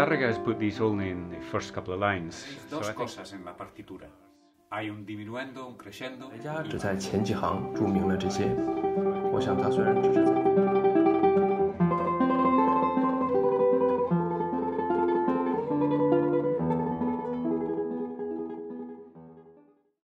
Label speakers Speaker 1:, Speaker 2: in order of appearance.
Speaker 1: Tárrega has put these only in the first couple of lines.
Speaker 2: Dos cosas en la partitura. Hay un diminuendo, un crescendo.
Speaker 3: 人家只在前几行注明了这些，我想他虽然只是在。